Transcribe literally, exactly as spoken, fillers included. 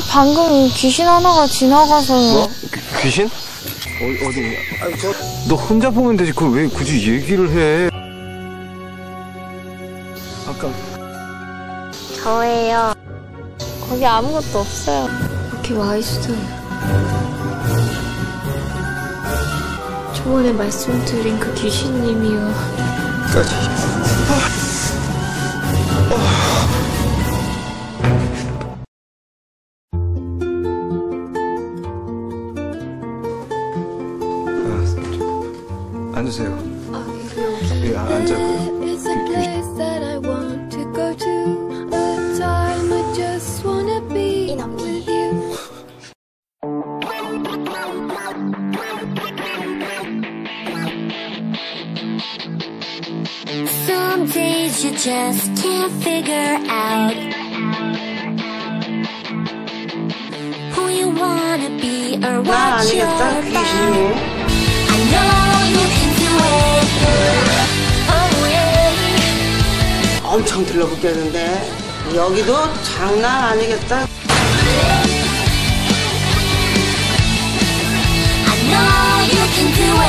아니 방금 귀신 하나가 지나가서. 뭐? 귀, 귀신? 어, 어디? 아니, 저... 너 혼자 보면 되지 그걸 왜 굳이 얘기를 해? 아까 저예요. 거기 아무것도 없어요. 이렇게 와 있어요. 저번에 말씀드린 그 귀신님이요. 까지. 어. 아, 앉으세요. 아, 여기. 예, 앉아고요. Some days you just can't figure out who you wanna be or what you're about. I know you can do it. Oh yeah. 엄청 들러붙겠는데 여기도 장난 아니겠다. I know you can do it.